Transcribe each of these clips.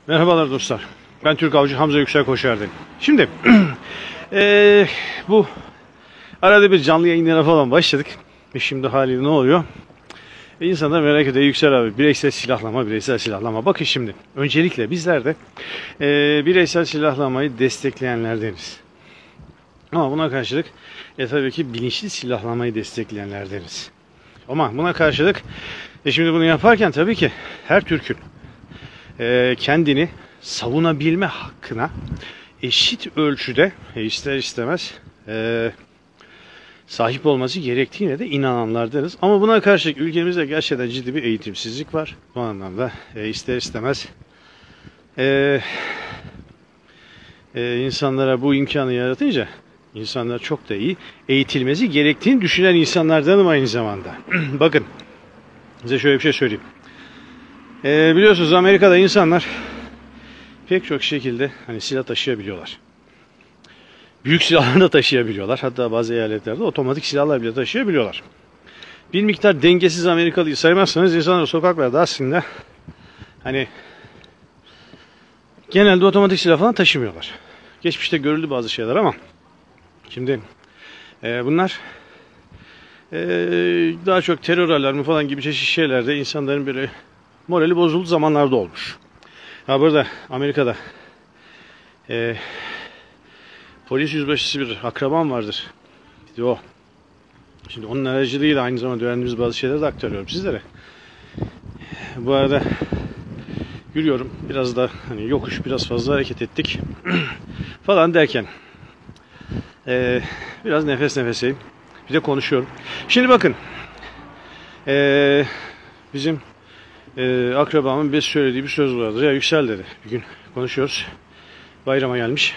Merhabalar dostlar. Ben Türk Avcı Hamza Yüksel Koşar'dayım. Şimdi bu arada bir canlı yayınlara falan başladık. Şimdi haliyle ne oluyor? İnsanlar merak ediyor. Yüksel abi bireysel silahlama. Bakın şimdi. Öncelikle bizler de bireysel silahlamayı destekleyenlerdeniz. Ama buna karşılık tabii ki bilinçli silahlamayı destekleyenlerdeniz. Ama buna karşılık şimdi bunu yaparken tabii ki her Türk'ün kendini savunabilme hakkına eşit ölçüde ister istemez sahip olması gerektiğine de inananlardanız. Ama buna karşılık ülkemizde gerçekten ciddi bir eğitimsizlik var. Bu anlamda ister istemez insanlara bu imkanı yaratınca insanlar çok da iyi eğitilmesi gerektiğini düşünen insanlardanım aynı zamanda. Bakın size şöyle bir şey söyleyeyim. Biliyorsunuz Amerika'da insanlar pek çok şekilde silah taşıyabiliyorlar. Büyük silahları da taşıyabiliyorlar. Hatta bazı eyaletlerde otomatik silahlar bile taşıyabiliyorlar. Bir miktar dengesiz Amerikalıyı saymazsanız insanlar sokaklarda aslında genelde otomatik silah falan taşımıyorlar. Geçmişte görüldü bazı şeyler ama şimdi bunlar daha çok terör alarmı falan gibi çeşitli şeylerde insanların böyle morali bozulduğu zamanlarda olmuş. Burada Amerika'da polis yüzbaşısı bir akrabam vardır. İşte o. Şimdi onun aracılığıyla aynı zamanda öğrendiğimiz bazı şeyleri de aktarıyorum sizlere. Bu arada yürüyorum. Biraz da yokuş biraz fazla hareket ettik falan derken biraz nefes nefeseyim. Bir de konuşuyorum. Şimdi bakın bizim akrabamın bir söylediği bir söz vardır. Ya Yüksel dedi. Bir gün konuşuyoruz. Bayrama gelmiş.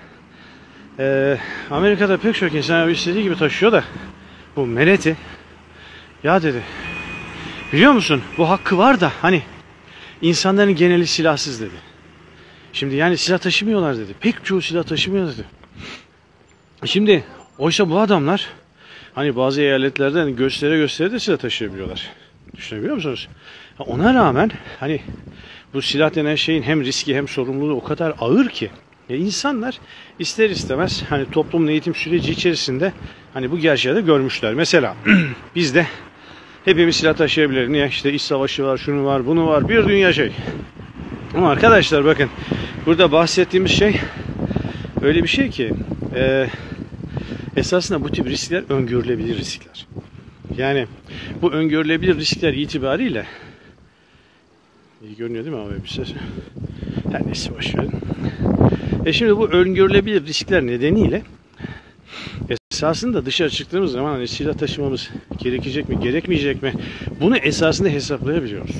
Amerika'da pek çok insan istediği gibi taşıyor da bu meleti ya dedi. Biliyor musun? Bu hakkı var da insanların geneli silahsız dedi. Şimdi silah taşımıyorlar dedi. Pek çoğu silah taşımıyor dedi. Şimdi oysa bu adamlar bazı eyaletlerde göstere de silah taşıyabiliyorlar. Düşünebiliyor musunuz? Ona rağmen bu silah denen şeyin hem riski hem sorumluluğu o kadar ağır ki insanlar ister istemez toplumun eğitim süreci içerisinde bu gerçeği de görmüşler. Mesela bizde hepimiz silah taşıyabiliriz. Niye? İşte iç savaşı var, şunu var, bunu var. Bir dünya şey. Ama arkadaşlar bakın burada bahsettiğimiz şey öyle bir şey ki esasında bu tip riskler öngörülebilir riskler. Yani bu öngörülebilir riskler itibariyle iyi görünüyor değil mi abi bir ses? Her neyse boşverin. Şimdi bu öngörülebilir riskler nedeniyle esasında dışarı çıktığımız zaman silah taşımamız gerekecek mi, gerekmeyecek mi? Bunu esasında hesaplayabiliyoruz.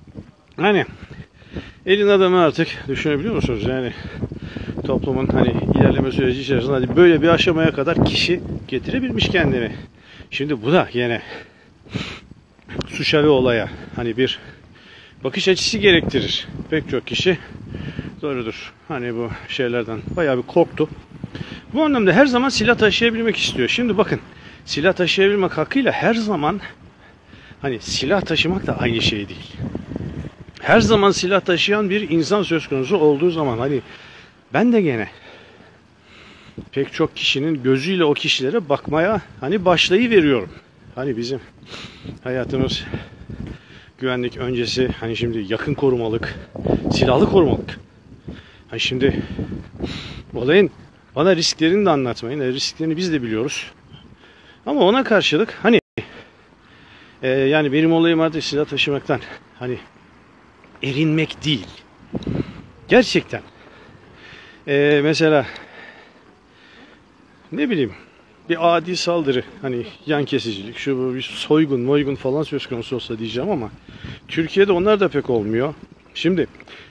Elin adamı artık düşünebiliyor musunuz? Toplumun ilerleme süreci içerisinde böyle bir aşamaya kadar kişi getirebilmiş kendini. Şimdi bu da yine suça ve olaya bir bakış açısı gerektirir. Pek çok kişi doğrudur. Bu şeylerden bayağı bir korktu. Bu anlamda her zaman silah taşıyabilmek istiyor. Şimdi bakın silah taşıyabilmek hakkıyla her zaman silah taşımak da aynı şey değil. Her zaman silah taşıyan bir insan söz konusu olduğu zaman ben de gene pek çok kişinin gözüyle o kişilere bakmaya başlayıveriyorum. Bizim hayatımız güvenlik öncesi şimdi yakın korumalık, silahlı korumalık. Şimdi olayın bana risklerini de anlatmayın. Risklerini biz de biliyoruz. Ama ona karşılık benim olayım artık silah taşımaktan erinmek değil. Gerçekten mesela ne bileyim bir adi saldırı yan kesicilik şu bu bir soygun falan söz konusu olsa diyeceğim ama Türkiye'de onlar da pek olmuyor. Şimdi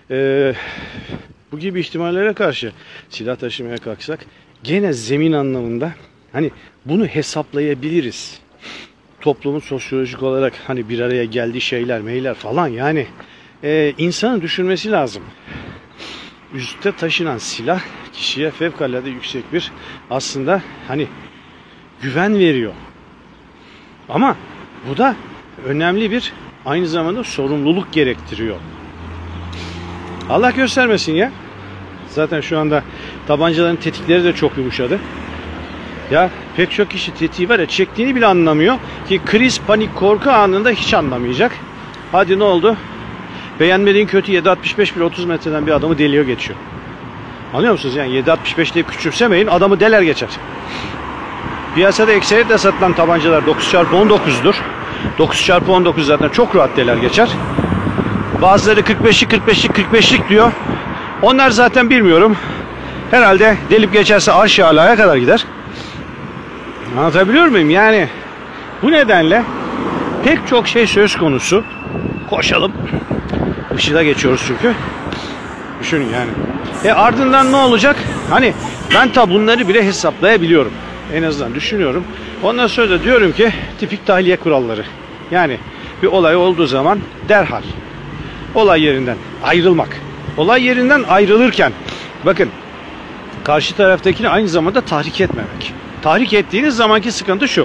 bu gibi ihtimallere karşı silah taşımaya kalksak gene zemin anlamında bunu hesaplayabiliriz. Toplumun sosyolojik olarak bir araya geldiği şeyler meyler falan insanın düşünmesi lazım. Üstte taşınan silah kişiye fevkalade yüksek bir aslında güven veriyor. Ama bu da önemli bir aynı zamanda sorumluluk gerektiriyor. Allah göstermesin ya. Zaten şu anda tabancaların tetikleri de çok yumuşadı. Ya pek çok kişi tetiği var ya çektiğini bile anlamıyor ki kriz, panik, korku anında hiç anlamayacak. Hadi ne oldu? Beğenmediğin kötü 7.65 bir 30 metreden bir adamı deliyor geçiyor. Anlıyor musunuz? Yani 7.65 deyip küçümsemeyin, adamı deler geçer. Piyasada ekseriyetle satılan tabancalar 9x19'dur. 9x19 zaten çok rahat deler geçer. Bazıları 45'lik diyor. Onlar zaten bilmiyorum. Herhalde delip geçerse arş-ı alaya kadar gider. Anlatabiliyor muyum? Yani bu nedenle pek çok şey söz konusu. Koşalım. Işığa geçiyoruz çünkü. Düşünün yani. Ardından ne olacak? Hani ben tabi bunları bile hesaplayabiliyorum. En azından düşünüyorum. Ondan sonra da diyorum ki tipik tahliye kuralları. Yani bir olay olduğu zaman derhal olay yerinden ayrılmak. Olay yerinden ayrılırken bakın karşı taraftakini aynı zamanda tahrik etmemek. Tahrik ettiğiniz zamanki sıkıntı şu.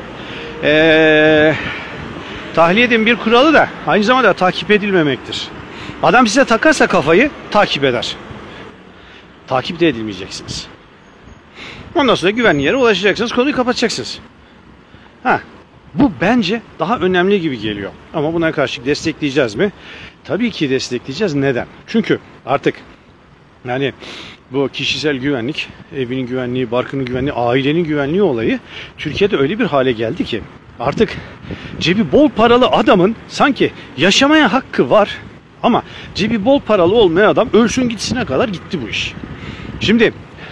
Tahliyenin bir kuralı da aynı zamanda takip edilmemektir. Adam size takarsa kafayı takip eder. Takip de edilmeyeceksiniz. Ondan sonra güvenli yere ulaşacaksınız. Konuyu kapatacaksınız. Bu bence daha önemli gibi geliyor. Ama buna karşı destekleyeceğiz mi? Tabii ki destekleyeceğiz. Neden? Çünkü artık yani bu kişisel güvenlik, evinin güvenliği, barkının güvenliği, ailenin güvenliği olayı Türkiye'de öyle bir hale geldi ki artık cebi bol paralı adamın sanki yaşamaya hakkı var ama cebi bol paralı olmayan adam ölsün gitsine kadar gitti bu iş. Şimdi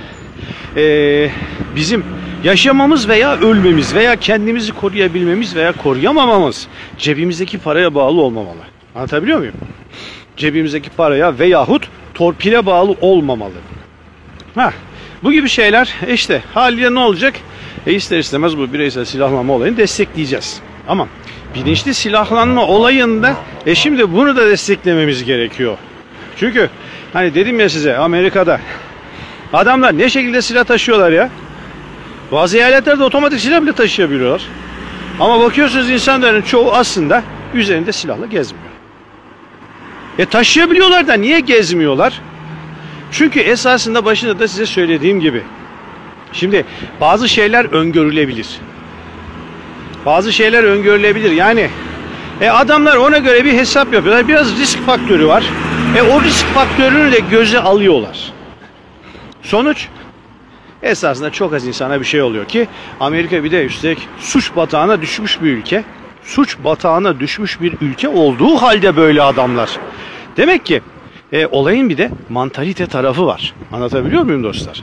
bizim yaşamamız veya ölmemiz veya kendimizi koruyabilmemiz veya koruyamamamız cebimizdeki paraya bağlı olmamalı. Anlatabiliyor muyum? Cebimizdeki paraya veyahut torpile bağlı olmamalı. Bu gibi şeyler işte haliyle ne olacak? İster istemez bu bireysel silahlanma olayını destekleyeceğiz. Ama bilinçli silahlanma olayında şimdi bunu da desteklememiz gerekiyor. Çünkü hani dedim ya size Amerika'da adamlar ne şekilde silah taşıyorlar ya. Bazı eyaletlerde otomatik silah bile taşıyabiliyorlar. Ama bakıyorsunuz insanların çoğu aslında üzerinde silahla gezmiyor. Taşıyabiliyorlar da niye gezmiyorlar? Çünkü esasında başında da size söylediğim gibi. Şimdi bazı şeyler öngörülebilir. Bazı şeyler öngörülebilir. Yani adamlar ona göre bir hesap yapıyorlar. Biraz risk faktörü var. O risk faktörünü de göze alıyorlar. Sonuç esasında çok az insana bir şey oluyor ki Amerika bir de üstelik suç batağına düşmüş bir ülke. Suç batağına düşmüş bir ülke olduğu halde böyle adamlar. Demek ki olayın bir de mantalite tarafı var. Anlatabiliyor muyum dostlar?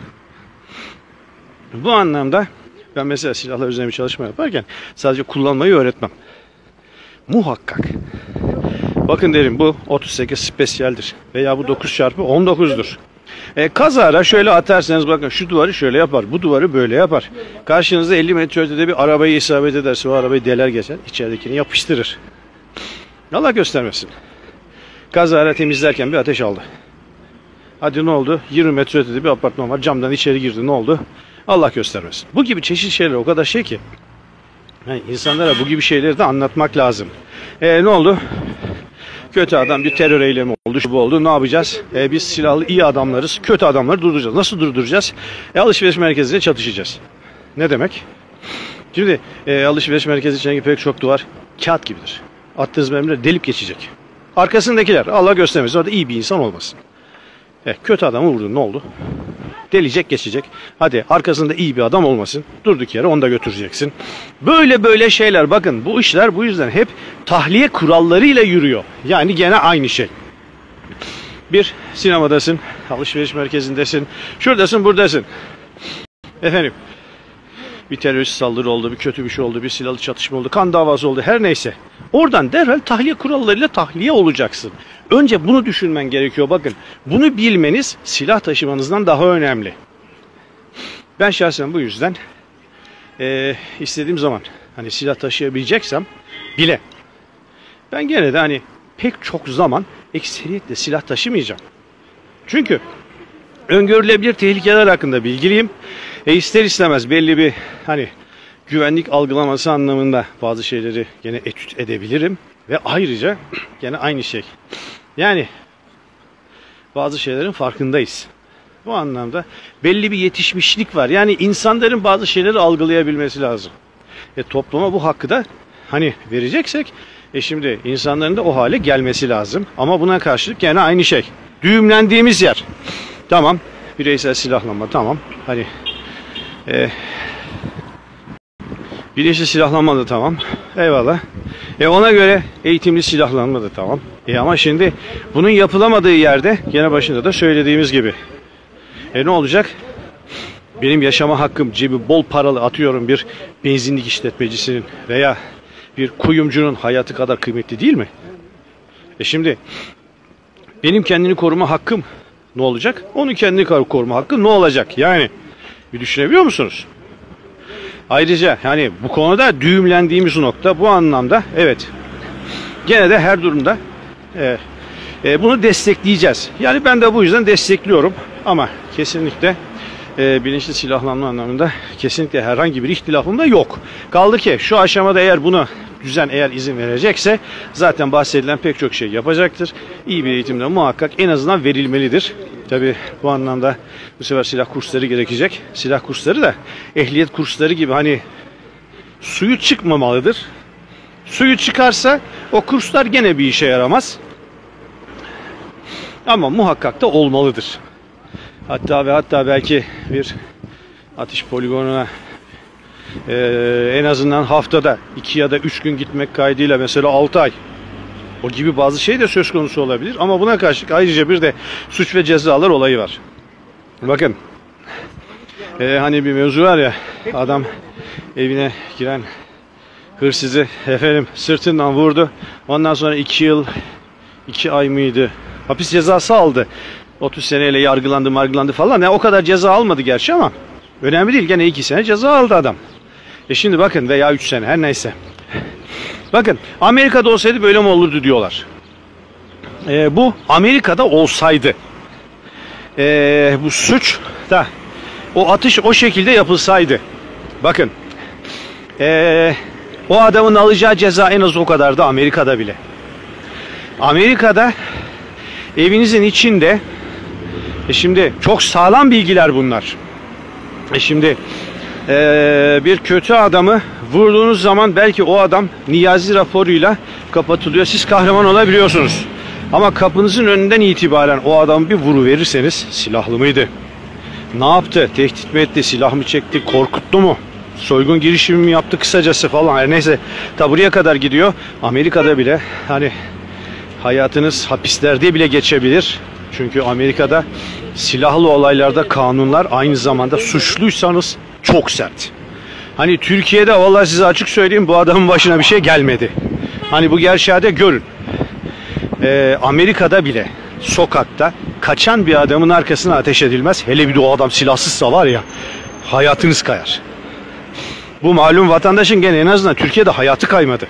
Bu anlamda ben mesela silahlar üzerine bir çalışma yaparken sadece kullanmayı öğretmem. Muhakkak. Bakın derim bu 38 spesiyeldir veya bu 9x19'dur. Kazara şöyle atarsanız bakın şu duvarı şöyle yapar, bu duvarı böyle yapar. Karşınızda 50 metre ötede bir arabayı isabet ederse o arabayı deler geçer, içeridekini yapıştırır. Allah göstermesin. Kazara temizlerken bir ateş aldı. Hadi ne oldu? 20 metre ötede bir apartman var, camdan içeri girdi, ne oldu? Allah göstermesin. Bu gibi çeşitli şeyler o kadar şey ki. Yani insanlara bu gibi şeyleri de anlatmak lazım. Ne oldu? Kötü adam bir terör eylemi oldu, şu bu oldu. Ne yapacağız? Biz silahlı iyi adamlarız. Kötü adamları durduracağız. Nasıl durduracağız? Alışveriş merkeziyle çatışacağız. Ne demek? Şimdi alışveriş merkezi içindeki pek çok duvar kağıt gibidir. Attığınız mermiler delip geçecek. Arkasındakiler Allah göstermesin orada iyi bir insan olmasın. Kötü adamı vurdun ne oldu? Delecek geçecek. Hadi arkasında iyi bir adam olmasın. Durduk yere onu da götüreceksin. Böyle şeyler bakın bu işler bu yüzden hep tahliye kurallarıyla yürüyor. Yani gene aynı şey. Bir sinemadasın, alışveriş merkezindesin, şuradasın buradasın. Efendim bir terörist saldırı oldu, bir kötü bir şey oldu, bir silahlı çatışma oldu, kan davası oldu her neyse. Oradan derhal tahliye kurallarıyla tahliye olacaksın. Önce bunu düşünmen gerekiyor. Bakın bunu bilmeniz silah taşımanızdan daha önemli. Ben şahsen bu yüzden istediğim zaman hani silah taşıyabileceksem bile ben gene de hani pek çok zaman ekseriyetle silah taşımayacağım. Çünkü öngörülebilir tehlikeler hakkında bilgiliyim. İster istemez belli bir hani güvenlik algılaması anlamında bazı şeyleri gene etüt edebilirim. Ve ayrıca gene aynı şey. Yani bazı şeylerin farkındayız. Bu anlamda belli bir yetişmişlik var. Yani insanların bazı şeyleri algılayabilmesi lazım. Topluma bu hakkı da hani vereceksek şimdi insanların da o hale gelmesi lazım. Ama buna karşılık gene aynı şey. Düğümlendiğimiz yer. Tamam. Bireysel silahlanma tamam. Hani bilinçli silahlanma da tamam. Eyvallah. Ona göre eğitimli silahlanma da tamam. Ama şimdi bunun yapılamadığı yerde gene başında da söylediğimiz gibi. Ne olacak? Benim yaşama hakkım cebi bol paralı atıyorum bir benzinlik işletmecisinin veya bir kuyumcunun hayatı kadar kıymetli değil mi? Şimdi benim kendini koruma hakkım ne olacak? Onun kendini koruma hakkı ne olacak? Yani bir düşünebiliyor musunuz? Ayrıca yani bu konuda düğümlendiğimiz nokta bu anlamda evet. Gene de her durumda bunu destekleyeceğiz. Yani ben de bu yüzden destekliyorum ama kesinlikle bilinçli silahlanma anlamında kesinlikle herhangi bir ihtilafım da yok. Kaldı ki şu aşamada eğer bunu düzen eğer izin verecekse zaten bahsedilen pek çok şey yapacaktır. İyi bir eğitimde muhakkak en azından verilmelidir. Tabi bu anlamda bu sefer silah kursları gerekecek. Silah kursları da ehliyet kursları gibi hani suyu çıkmamalıdır. Suyu çıkarsa o kurslar gene bir işe yaramaz. Ama muhakkak da olmalıdır. Hatta belki bir atış poligonuna en azından haftada 2 ya da 3 gün gitmek kaydıyla mesela 6 ay o gibi bazı şey de söz konusu olabilir. Ama buna karşılık ayrıca bir de suç ve cezalar olayı var. Bakın hani bir mevzu var ya adam evine giren hırsızı sırtından vurdu. Ondan sonra 2 yıl 2 ay mıydı? Hapis cezası aldı. 30 seneyle yargılandı falan. O kadar ceza almadı gerçi ama önemli değil. Gene 2 sene ceza aldı adam. Şimdi bakın veya 3 sene her neyse. Bakın Amerika'da olsaydı böyle mi olurdu diyorlar. Bu Amerika'da olsaydı bu suç da o atış o şekilde yapılsaydı. Bakın o adamın alacağı ceza en az o kadar da Amerika'da bile. Amerika'da evinizin içinde şimdi çok sağlam bilgiler bunlar. Şimdi bir kötü adamı vurduğunuz zaman belki o adam niyazi raporuyla kapatılıyor. Siz kahraman olabiliyorsunuz. Ama kapınızın önünden itibaren o adamı bir vuruverirseniz silahlı mıydı? Ne yaptı? Tehdit mi etti? Silah mı çekti? Korkuttu mu? Soygun girişimi mi yaptı kısacası falan. Her neyse ta buraya kadar gidiyor. Amerika'da bile hani hayatınız hapislerde bile geçebilir. Çünkü Amerika'da silahlı olaylarda kanunlar aynı zamanda suçluysanız çok sert. Hani Türkiye'de vallahi size açık söyleyeyim bu adamın başına bir şey gelmedi. Hani bu gerçeği de görün. Amerika'da bile sokakta kaçan bir adamın arkasına ateş edilmez. Hele bir de o adam silahsızsa var ya hayatınız kayar. Bu malum vatandaşın gene en azından Türkiye'de hayatı kaymadı.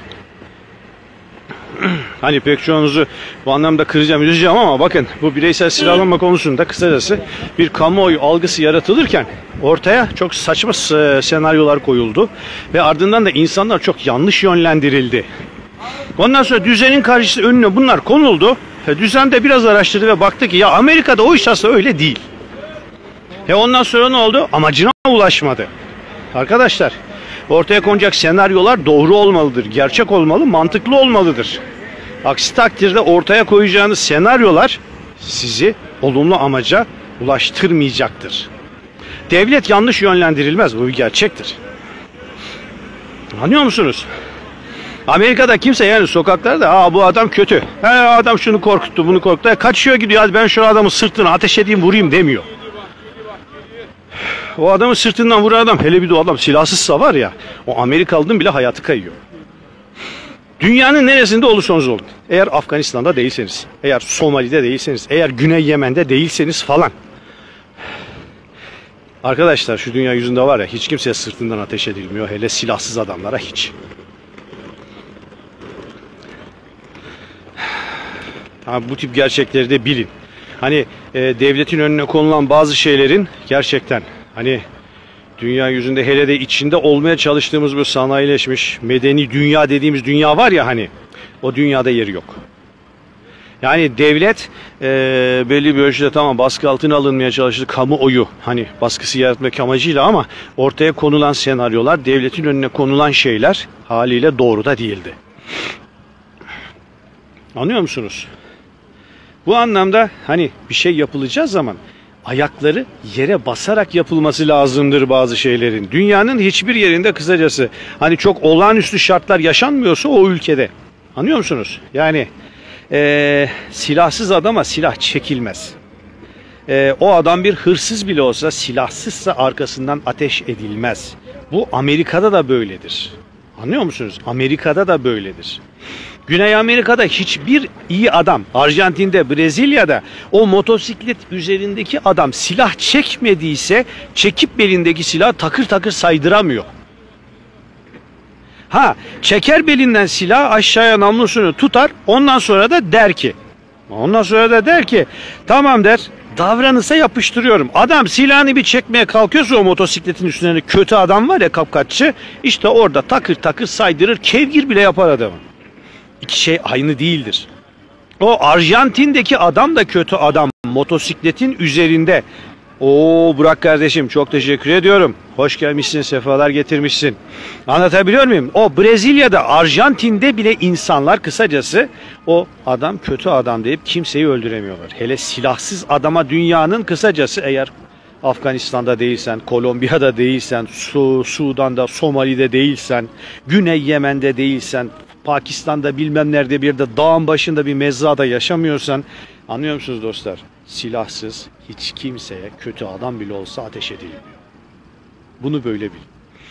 Hani pek çoğunuzu bu anlamda kıracağım, üzeceğim ama bakın bu bireysel silahlanma konusunda kısacası bir kamuoyu algısı yaratılırken ortaya çok saçma senaryolar koyuldu ve ardından da insanlar çok yanlış yönlendirildi. Ondan sonra düzenin karşısında önüne bunlar konuldu. Düzen de biraz araştırdı ve baktı ki ya Amerika'da o iş aslında öyle değil. Ondan sonra ne oldu? Amacına ulaşmadı. Arkadaşlar ortaya konacak senaryolar doğru olmalıdır, gerçek olmalı, mantıklı olmalıdır. Aksi takdirde ortaya koyacağınız senaryolar sizi olumlu amaca ulaştırmayacaktır. Devlet yanlış yönlendirilmez, bu bir gerçektir. Anlıyor musunuz? Amerika'da kimse yani sokaklarda bu adam kötü, adam şunu korkuttu bunu korkuttu, kaçıyor gidiyor, hadi ben şu adamın sırtına ateş edeyim vurayım demiyor. O adamın sırtından vuran adam, hele bir de o adam silahsızsa var ya, o Amerikalı'nın bile hayatı kayıyor. Dünyanın neresinde olursanız olun. Eğer Afganistan'da değilseniz, eğer Somali'de değilseniz, eğer Güney Yemen'de değilseniz falan. Arkadaşlar şu dünya yüzünde var ya hiç kimseye sırtından ateş edilmiyor. Hele silahsız adamlara hiç. Bu tip gerçekleri de bilin. Hani devletin önüne konulan bazı şeylerin gerçekten hani dünya yüzünde hele de içinde olmaya çalıştığımız bu sanayileşmiş medeni dünya dediğimiz dünya var ya hani o dünyada yeri yok. Yani devlet belli bir ölçüde tamam baskı altına alınmaya çalıştı, kamuoyu hani baskısı yaratmak amacıyla, ama ortaya konulan senaryolar, devletin önüne konulan şeyler haliyle doğru da değildi. Anlıyor musunuz? Bu anlamda hani bir şey yapılacağı zaman ayakları yere basarak yapılması lazımdır bazı şeylerin. Dünyanın hiçbir yerinde kısacası hani çok olağanüstü şartlar yaşanmıyorsa o ülkede. Anlıyor musunuz? Yani silahsız adama silah çekilmez. O adam bir hırsız bile olsa silahsızsa arkasından ateş edilmez. Bu Amerika'da da böyledir. Anlıyor musunuz? Amerika'da da böyledir. Güney Amerika'da hiçbir iyi adam, Arjantin'de, Brezilya'da o motosiklet üzerindeki adam silah çekmediyse çekip belindeki silahı takır takır saydıramıyor. Ha, çeker belinden silah, aşağıya namlusunu tutar, ondan sonra da der ki tamam der, davranırsa yapıştırıyorum. Adam silahını bir çekmeye kalkıyorsa o motosikletin üstünde kötü adam var ya, kapkaççı, işte orada takır takır saydırır, kevgir bile yapar adamı. İki şey aynı değildir. O Arjantin'deki adam da kötü adam, motosikletin üzerinde. Oo Burak kardeşim, çok teşekkür ediyorum. Hoş gelmişsin, sefalar getirmişsin. Anlatabiliyor muyum? O Brezilya'da, Arjantin'de bile insanlar kısacası o adam kötü adam deyip kimseyi öldüremiyorlar. Hele silahsız adama dünyanın kısacası, eğer Afganistan'da değilsen, Kolombiya'da değilsen, Sudan'da, Somali'de değilsen, Güney Yemen'de değilsen, Pakistan'da bilmem nerede bir de dağın başında bir mezrada yaşamıyorsan, anlıyor musunuz dostlar? Silahsız hiç kimseye, kötü adam bile olsa ateş edilmiyor. Bunu böyle bil.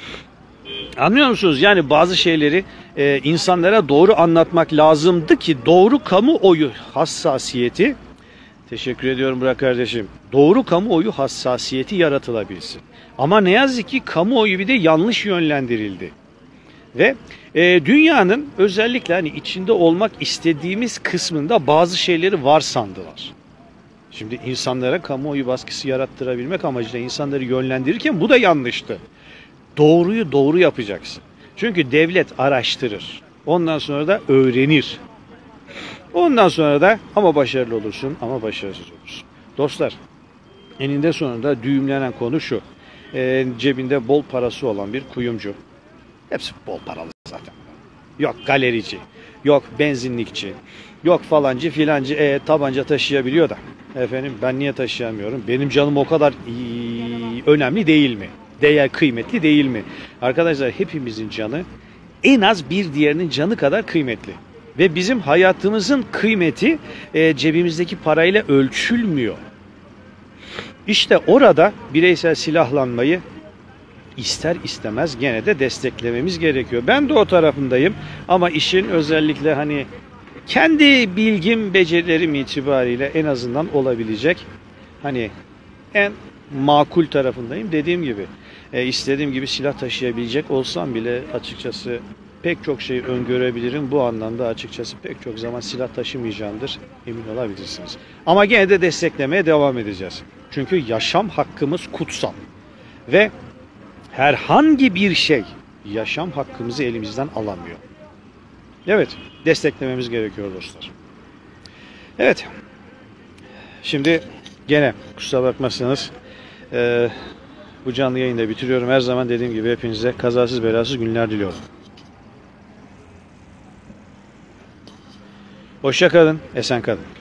Anlıyor musunuz? Yani bazı şeyleri insanlara doğru anlatmak lazımdı ki doğru kamuoyu hassasiyeti, teşekkür ediyorum Burak kardeşim, doğru kamuoyu hassasiyeti yaratılabilsin. Ama ne yazık ki kamuoyu bir de yanlış yönlendirildi. Ve dünyanın özellikle hani içinde olmak istediğimiz kısmında bazı şeyleri var sandılar. Şimdi insanlara kamuoyu baskısı yarattırabilmek amacıyla insanları yönlendirirken bu da yanlıştı. Doğruyu doğru yapacaksın. Çünkü devlet araştırır. Ondan sonra da öğrenir. Ondan sonra da ama başarılı olursun ama başarısız olursun. Dostlar, eninde sonunda düğümlenen konu şu. Cebinde bol parası olan bir kuyumcu. Hepsi bol paralı zaten. Yok galerici, yok benzinlikçi, yok falancı filancı, tabanca taşıyabiliyor da. Efendim ben niye taşıyamıyorum? Benim canım o kadar önemli değil mi? Değer kıymetli değil mi? Arkadaşlar hepimizin canı en az bir diğerinin canı kadar kıymetli. Ve bizim hayatımızın kıymeti cebimizdeki parayla ölçülmüyor. İşte orada bireysel silahlanmayı ister istemez gene de desteklememiz gerekiyor. Ben de o tarafındayım ama işin özellikle hani kendi bilgim, becerilerim itibariyle en azından olabilecek hani en makul tarafındayım. Dediğim gibi istediğim gibi silah taşıyabilecek olsam bile açıkçası pek çok şey öngörebilirim. Bu anlamda açıkçası pek çok zaman silah taşımayacağımdır, emin olabilirsiniz. Ama gene de desteklemeye devam edeceğiz. Çünkü yaşam hakkımız kutsal ve herhangi bir şey yaşam hakkımızı elimizden alamıyor. Evet, desteklememiz gerekiyor dostlar. Evet, şimdi gene kusura bakmazsanız bu canlı yayını da bitiriyorum. Her zaman dediğim gibi hepinize kazasız belasız günler diliyorum. Hoşça kalın, esen kalın.